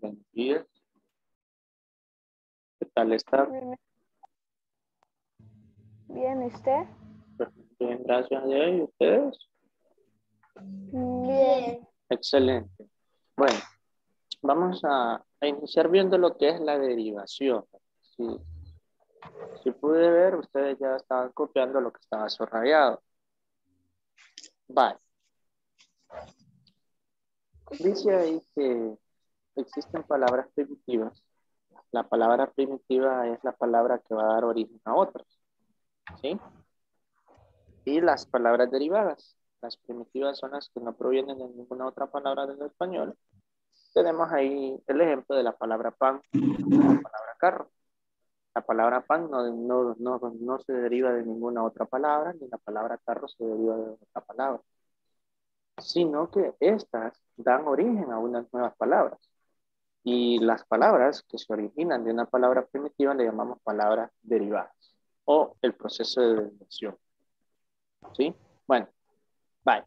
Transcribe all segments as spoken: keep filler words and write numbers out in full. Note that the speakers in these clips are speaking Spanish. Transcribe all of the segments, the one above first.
Buenos días. ¿Qué tal está? Bien, bien, ¿usted? Bien, gracias a Dios. ¿Y ustedes? Bien. Excelente. Bueno, vamos a, a iniciar viendo lo que es la derivación. Si, si pude ver, ustedes ya estaban copiando lo que estaba subrayado. Vale. Dice ahí que existen palabras primitivas. La palabra primitiva es la palabra que va a dar origen a otras, ¿sí? Y las palabras derivadas. Las primitivas son las que no provienen de ninguna otra palabra del español. Tenemos ahí el ejemplo de la palabra pan, la palabra carro. La palabra pan no, no, no, no se deriva de ninguna otra palabra, ni la palabra carro se deriva de otra palabra, sino que estas dan origen a unas nuevas palabras. Y las palabras que se originan de una palabra primitiva le llamamos palabras derivadas o el proceso de derivación. ¿Sí? Bueno, bye.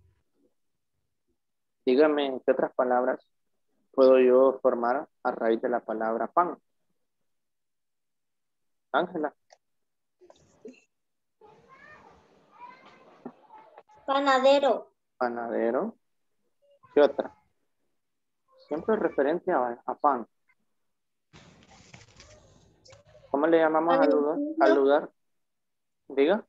Dígame qué otras palabras puedo yo formar a raíz de la palabra pan. Ángela. Panadero. Panadero. ¿Qué otra? Siempre referente a, a pan. ¿Cómo le llamamos al lugar? Al lugar? Diga.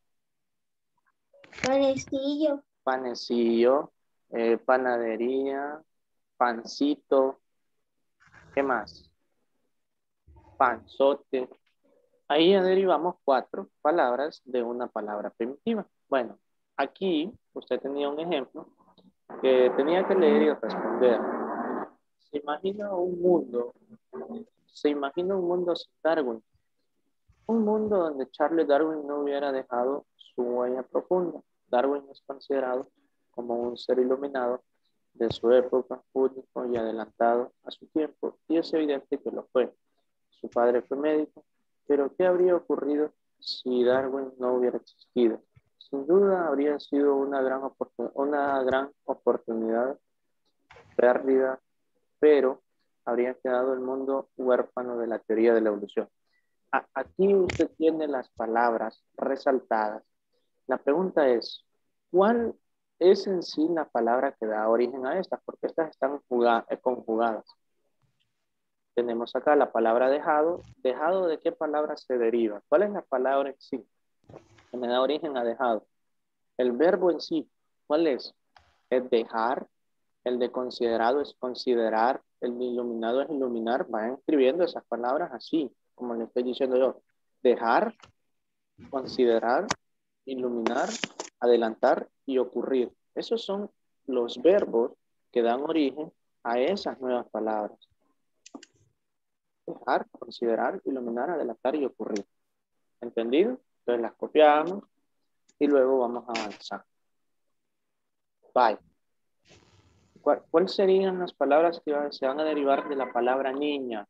Panecillo. Panecillo, eh, panadería, pancito. ¿Qué más? Panzote. Ahí ya derivamos cuatro palabras de una palabra primitiva. Bueno, aquí usted tenía un ejemplo que tenía que leer y responder. Se imagina un mundo, se imagina un mundo sin Darwin. Un mundo donde Charles Darwin no hubiera dejado su huella profunda. Darwin es considerado como un ser iluminado de su época, único y adelantado a su tiempo, y es evidente que lo fue. Su padre fue médico, pero ¿qué habría ocurrido si Darwin no hubiera existido? Sin duda habría sido una gran, oportun- una gran oportunidad, pérdida, pero habría quedado el mundo huérfano de la teoría de la evolución. A- Aquí usted tiene las palabras resaltadas. La pregunta es, ¿cuál es en sí la palabra que da origen a estas? Porque estas están juga- eh, conjugadas. Tenemos acá la palabra dejado. ¿Dejado de qué palabra se deriva? ¿Cuál es la palabra en sí que me da origen a dejado? El verbo en sí, ¿cuál es? Es dejar. El de considerado es considerar. El de iluminado es iluminar. Vayan escribiendo esas palabras así, como le estoy diciendo yo. Dejar, considerar, iluminar, adelantar y ocurrir. Esos son los verbos que dan origen a esas nuevas palabras. Dejar, considerar, iluminar, adelantar y ocurrir. ¿Entendido? Entonces las copiamos y luego vamos a avanzar. Bye. ¿Cuál- ¿Cuáles serían las palabras que se van a derivar de la palabra niña?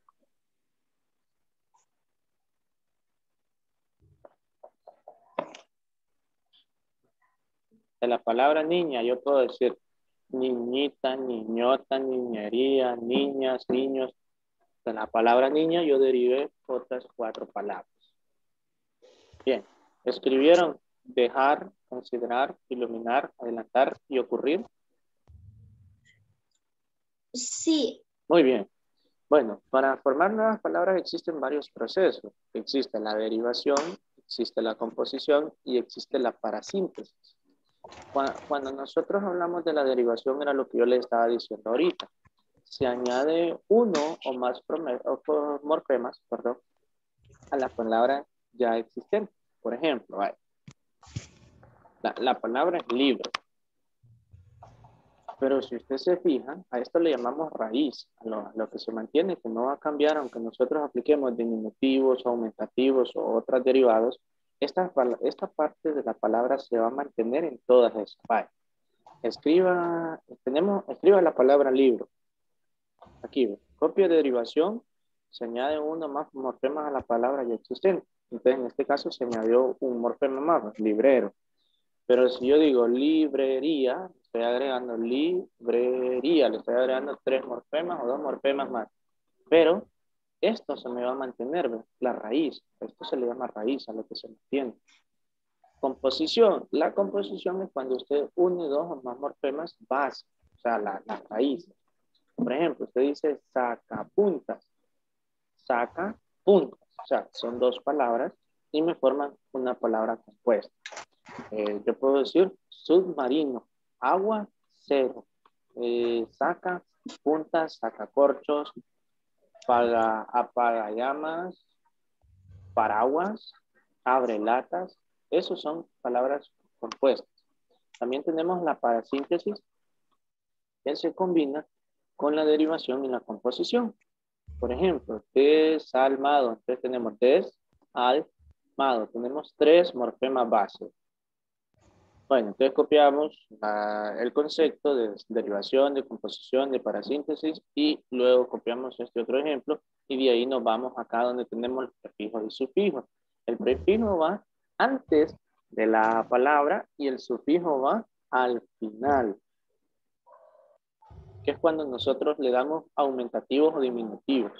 De la palabra niña yo puedo decir niñita, niñota, niñería, niñas, niños. De la palabra niña yo derivé otras cuatro palabras. Bien, escribieron dejar, considerar, iluminar, adelantar y ocurrir. Sí. Muy bien. Bueno, para formar nuevas palabras existen varios procesos. Existe la derivación, existe la composición y existe la parasíntesis. Cuando nosotros hablamos de la derivación era lo que yo le estaba diciendo ahorita. Se añade uno o más morfemas, perdón, a la palabra ya existente. Por ejemplo, la, la palabra es libro. Pero si usted se fija, a esto le llamamos raíz, a lo, a lo que se mantiene, que no va a cambiar aunque nosotros apliquemos diminutivos, aumentativos o otras derivados. Esta, esta parte de la palabra se va a mantener en todas esas. Vale. Escriba, tenemos, escriba la palabra libro. Aquí, copia de derivación, se añade uno más morfemas a la palabra ya existente. Entonces, en este caso se añadió un morfema más, librero. Pero si yo digo librería, estoy agregando librería, le estoy agregando tres morfemas o dos morfemas más. Pero esto se me va a mantener, ¿ve? La raíz. Esto se le llama raíz a lo que se mantiene. Composición. La composición es cuando usted une dos o más morfemas básicos, o sea, la, la raíz. Por ejemplo, usted dice sacapuntas, saca puntas, o sea, son dos palabras y me forman una palabra compuesta. Eh, yo puedo decir submarino, agua, cero, eh, saca puntas, saca corchos, para apaga llamas, paraguas, abre latas. Esos son palabras compuestas. También tenemos la parasíntesis que se combina con la derivación y la composición. Por ejemplo, desalmado. Entonces tenemos desalmado. Tenemos tres morfemas base. Bueno, entonces copiamos uh, el concepto de derivación, de composición, de parasíntesis y luego copiamos este otro ejemplo y de ahí nos vamos acá donde tenemos los prefijos y sufijos. El prefijo va antes de la palabra y el sufijo va al final, que es cuando nosotros le damos aumentativos o diminutivos.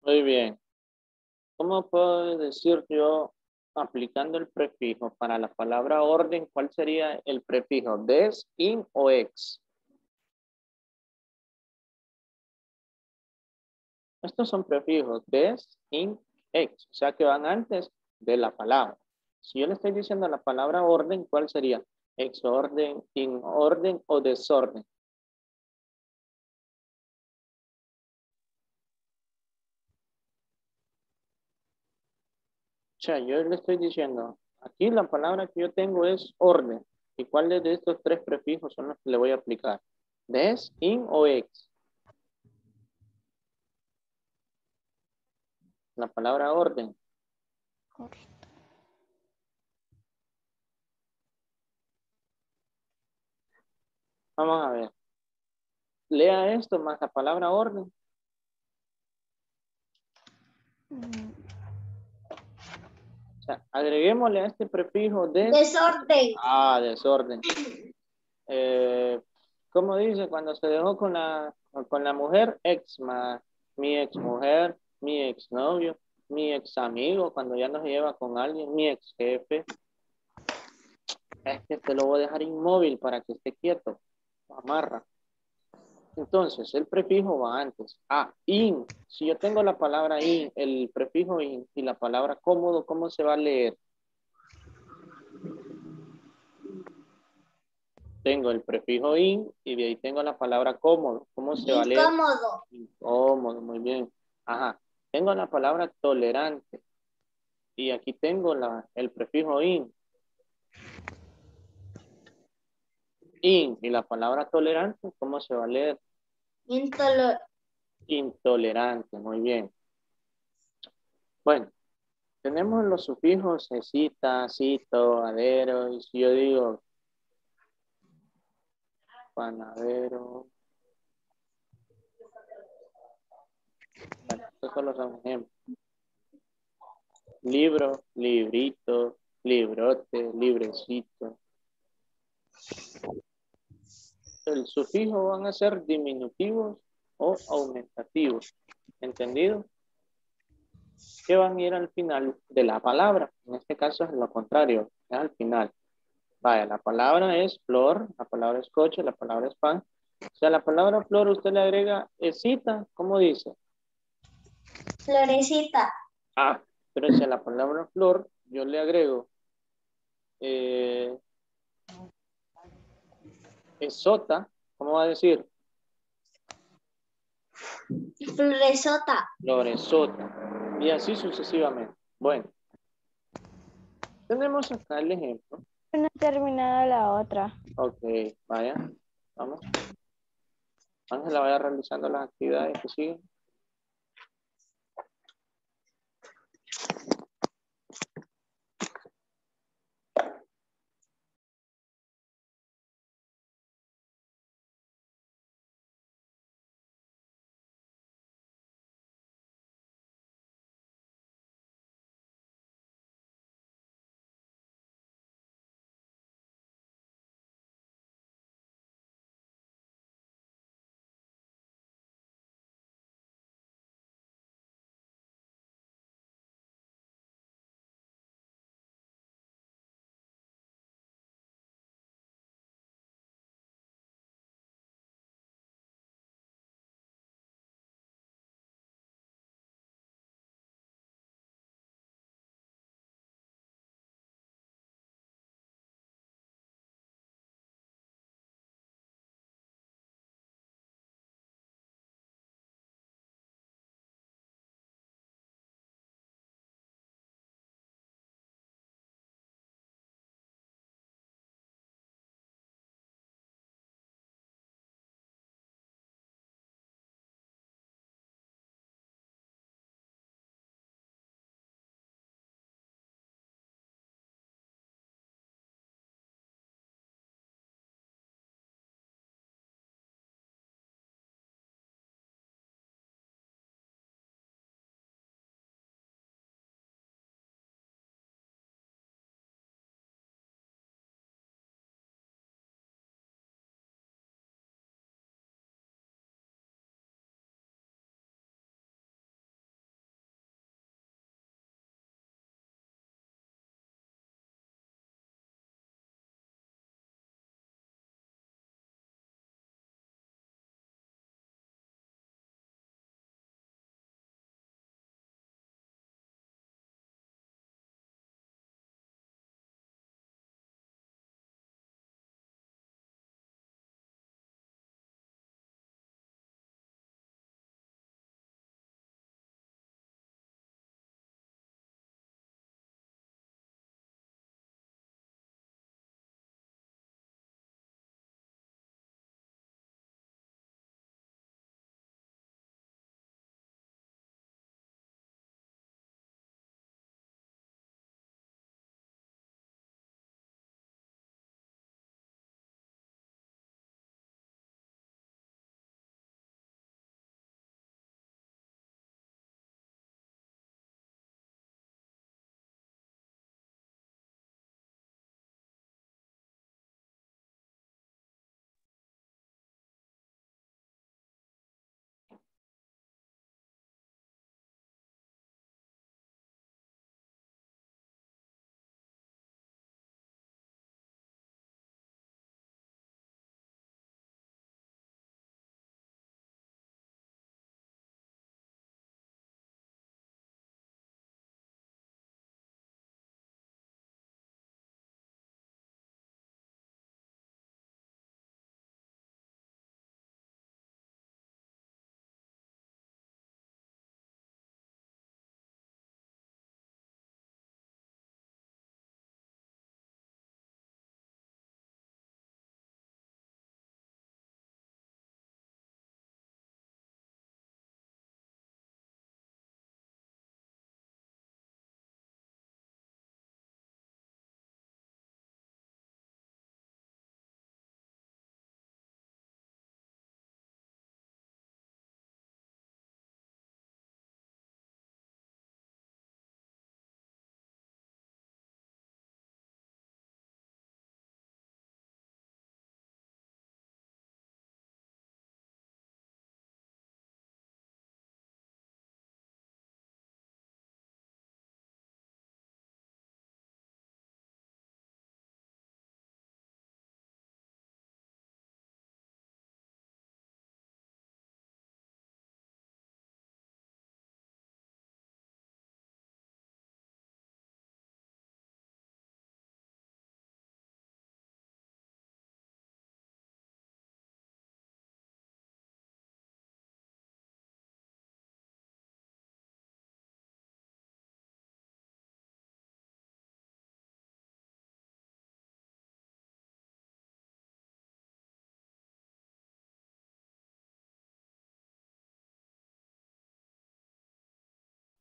Muy bien. ¿Cómo puedo decir yo, aplicando el prefijo para la palabra orden, cuál sería el prefijo? ¿Des, in o ex? Estos son prefijos des, in, ex, o sea que van antes de la palabra. Si yo le estoy diciendo la palabra orden, ¿cuál sería? Exorden, in orden o desorden. O sea, yo le estoy diciendo, aquí la palabra que yo tengo es orden. ¿Y cuáles de estos tres prefijos son los que le voy a aplicar? ¿Des, in o ex? La palabra orden. Vamos a ver. Lea esto más la palabra orden. O sea, agreguémosle a este prefijo des. Desorden. Ah, desorden. Eh, ¿Cómo dice? Cuando se dejó con la, con la mujer, ex, ma, mi ex mujer, mi ex novio, mi ex amigo, cuando ya nos lleva con alguien, mi ex jefe. Es que te lo voy a dejar inmóvil para que esté quieto. Amarra. Entonces, el prefijo va antes. Ah, in. Si yo tengo la palabra in, el prefijo in y la palabra cómodo, ¿cómo se va a leer? Tengo el prefijo in y de ahí tengo la palabra cómodo. ¿Cómo se va a leer? Incómodo. Incómodo, muy bien. Ajá. Tengo la palabra tolerante y aquí tengo la, el prefijo in. In y la palabra tolerante, ¿cómo se va a leer? Intolo- Intolerante, muy bien. Bueno, tenemos los sufijos cita, cito, adero, y si yo digo panadero, bueno, estos solo son ejemplos. Libro, librito, librote, librecito. El sufijo van a ser diminutivos o aumentativos. ¿Entendido? Que van a ir al final de la palabra. En este caso es lo contrario, es al final. Vaya, la palabra es flor, la palabra es coche, la palabra es pan. O sea, la palabra flor usted le agrega escita, ¿cómo dice? Florecita. Ah, pero si a la palabra flor yo le agrego eh, esota, ¿cómo va a decir? Floresota. Floresota. Y así sucesivamente. Bueno, tenemos acá el ejemplo. No he terminado la otra. Ok, vaya, vamos. Ángela vaya realizando las actividades que siguen.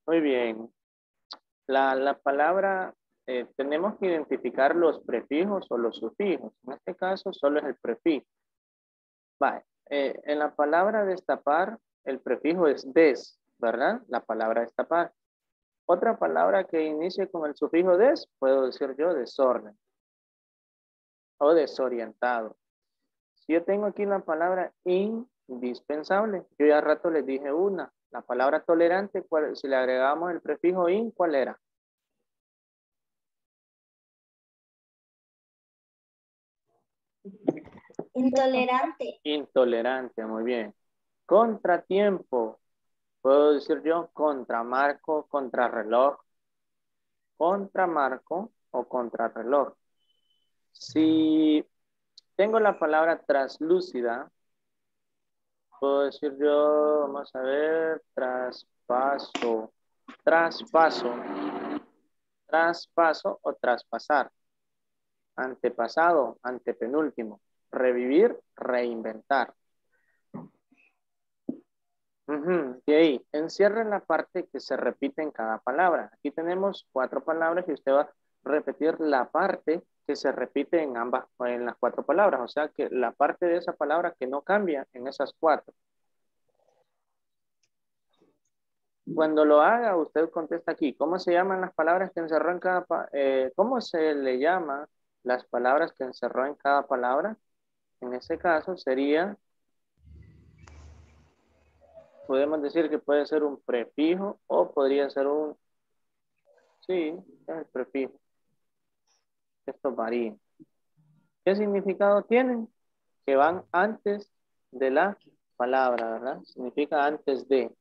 Muy bien. La, la palabra, eh, tenemos que identificar los prefijos o los sufijos. En este caso, solo es el prefijo. Vale. Eh, en la palabra destapar, el prefijo es des, ¿verdad? La palabra destapar. Otra palabra que inicie con el sufijo des, puedo decir yo desorden o desorientado. Si yo tengo aquí la palabra indispensable, yo ya al rato les dije una. La palabra tolerante, ¿cuál- si le agregamos el prefijo in, ¿cuál era? Intolerante. Intolerante, muy bien. Contratiempo, puedo decir yo contramarco, contrarreloj, contramarco o contrarreloj. Si tengo la palabra traslúcida, puedo decir yo, vamos a ver, traspaso, traspaso, traspaso o traspasar. Antepasado, antepenúltimo. Revivir, reinventar. Ujú. Y ahí, encierren la parte que se repite en cada palabra. Aquí tenemos cuatro palabras y usted va a repetir la parte que se repite en ambas, en las cuatro palabras. O sea que la parte de esa palabra que no cambia en esas cuatro. Cuando lo haga, usted contesta aquí. ¿Cómo se llaman las palabras que encerró en cada, pa- eh, cómo se le llama las palabras que encerró en cada palabra? En ese caso sería, podemos decir que puede ser un prefijo o podría ser un, sí, es el prefijo. Esto varía. ¿Qué significado tienen? Que van antes de la palabra, ¿verdad? Significa antes de.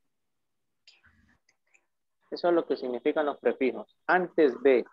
Eso es lo que significan los prefijos. Antes de.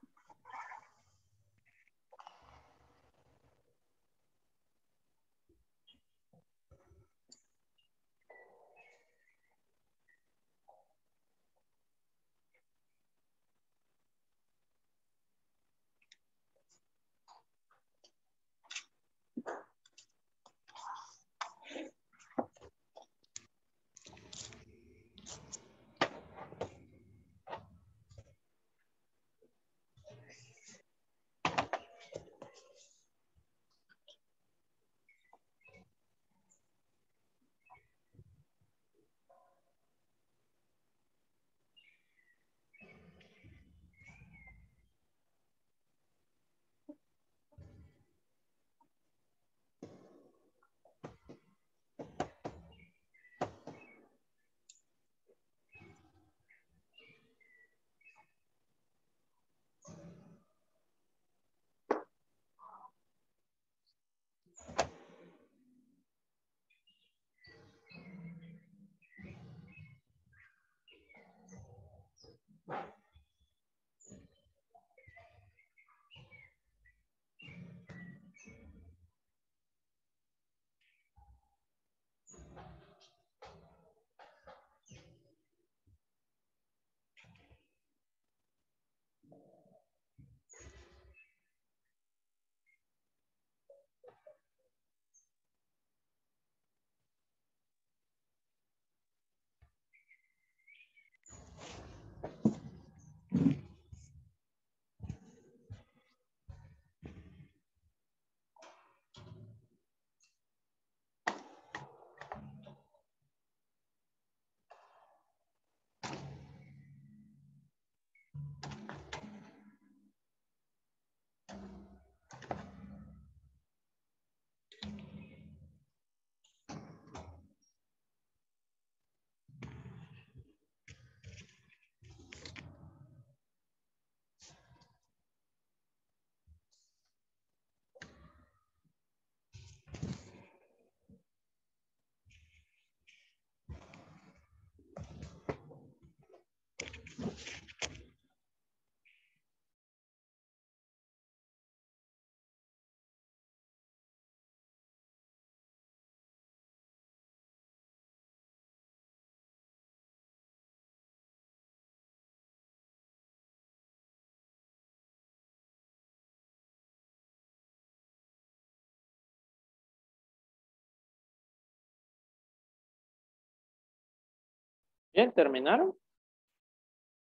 Bien, ¿terminaron?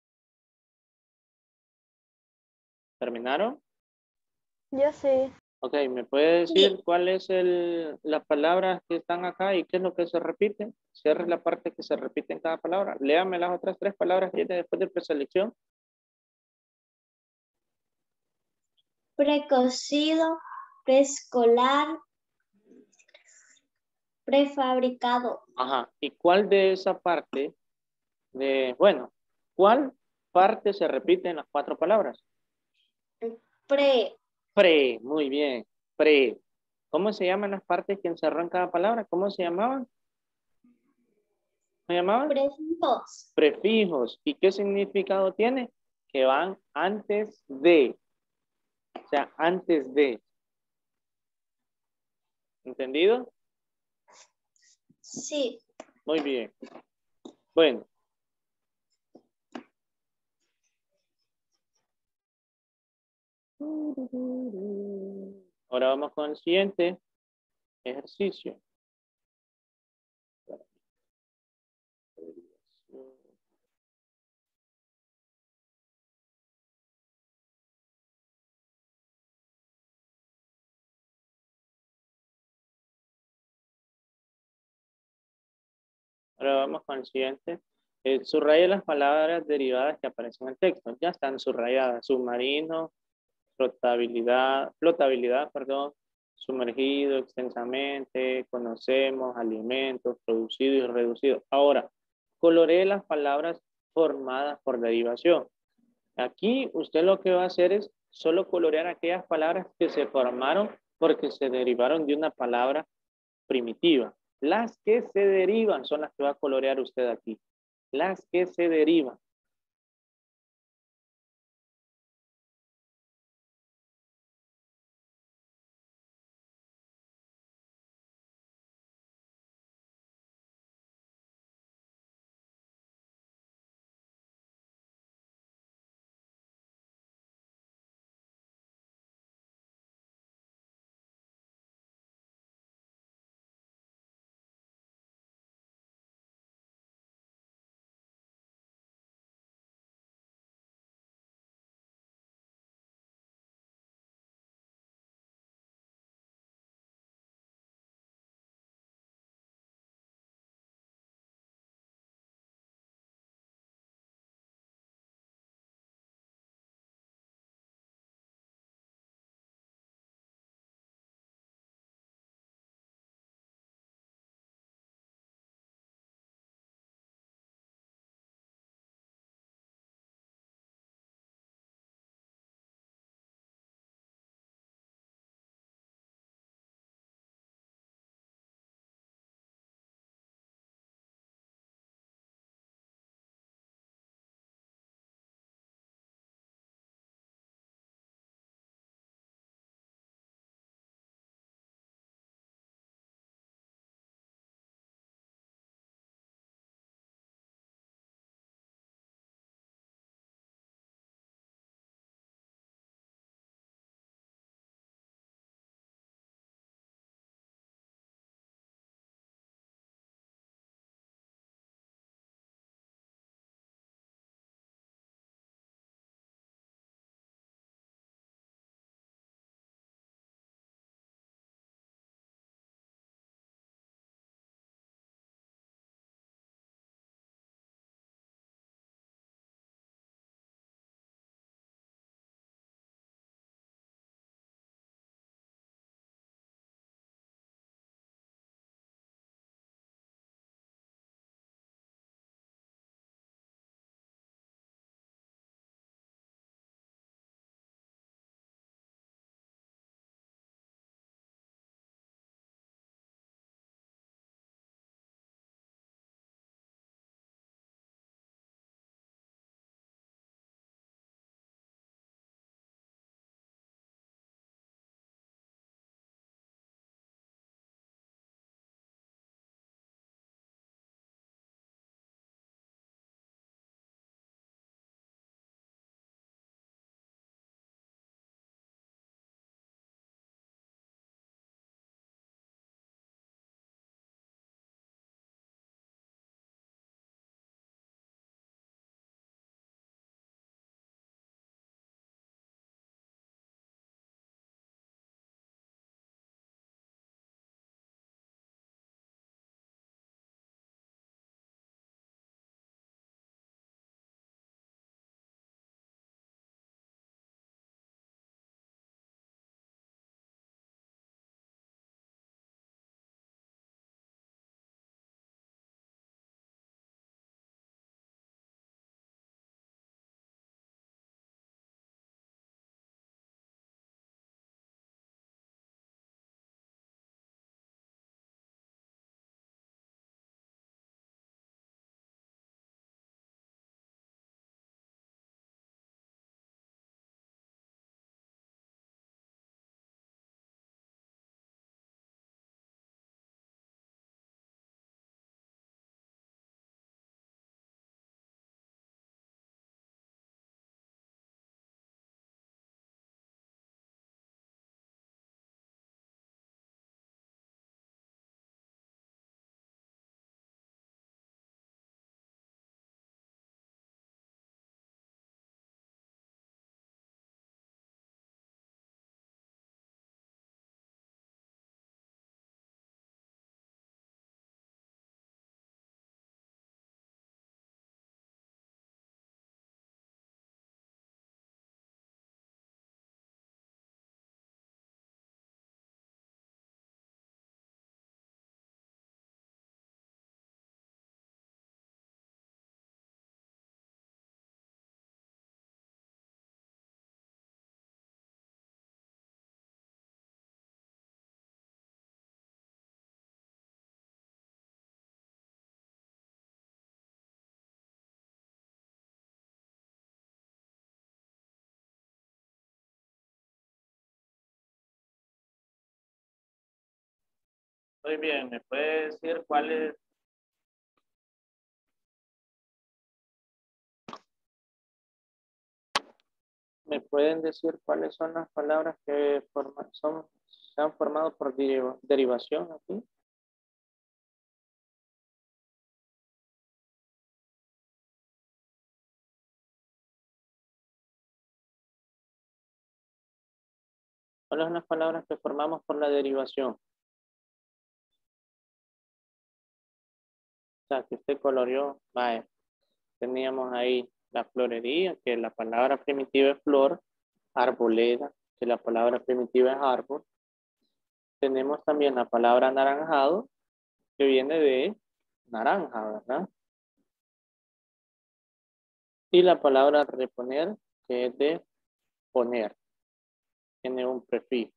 ¿Terminaron? Yo sí. Ok, ¿me puede decir Sí. cuál es el, las palabras que están acá y qué es lo que se repite? Cierre la parte que se repite en cada palabra. Léame las otras tres palabras que viene después de preselección. Precocido, preescolar, prefabricado. Ajá. ¿Y cuál de esa parte de, bueno, cuál parte se repite en las cuatro palabras? Pre, Pre, muy bien. Pre. ¿Cómo se llaman las partes que encerró en cada palabra? ¿Cómo se llamaban? ¿Me llamaban? prefijos. Prefijos. ¿Y qué significado tiene? Que van antes de. O sea, antes de. ¿Entendido? Sí. Muy bien. Bueno. Ahora vamos con el siguiente ejercicio. Ahora vamos con el siguiente. Eh, subraya las palabras derivadas que aparecen en el texto. Ya están subrayadas. Submarino, flotabilidad, flotabilidad, perdón, sumergido extensamente, conocemos, alimentos, producido y reducido. Ahora, coloree las palabras formadas por derivación. Aquí usted lo que va a hacer es solo colorear aquellas palabras que se formaron porque se derivaron de una palabra primitiva. Las que se derivan son las que va a colorear usted aquí. Las que se derivan. Muy bien, ¿me puede decir cuál es? ¿Me pueden decir cuáles son las palabras que forman, son, se han formado por deriva- derivación aquí? ¿Cuáles son las palabras que formamos por la derivación? O sea, que usted coloreó, vaya, teníamos ahí la florería, que la palabra primitiva es flor, arboleda, que la palabra primitiva es árbol. Tenemos también la palabra anaranjado, que viene de naranja, ¿verdad? Y la palabra reponer, que es de poner, tiene un prefijo.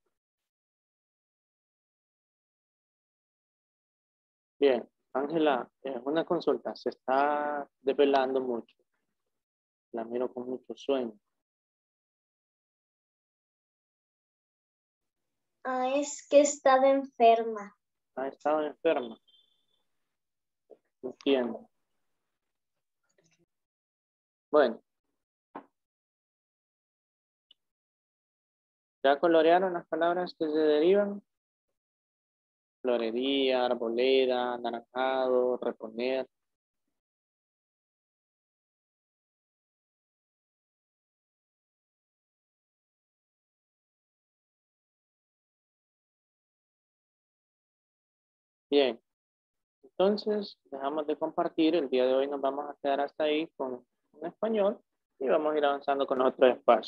Bien, Ángela, es una consulta, se está desvelando mucho, la miro con mucho sueño. Ah, es que he estado enferma. ¿Ha estado enferma? Entiendo. Bueno, ¿ya colorearon las palabras que se derivan? Florería, arboleda, anaranjado, reponer. Bien, entonces dejamos de compartir. El día de hoy nos vamos a quedar hasta ahí con un español y vamos a ir avanzando con otros espacios.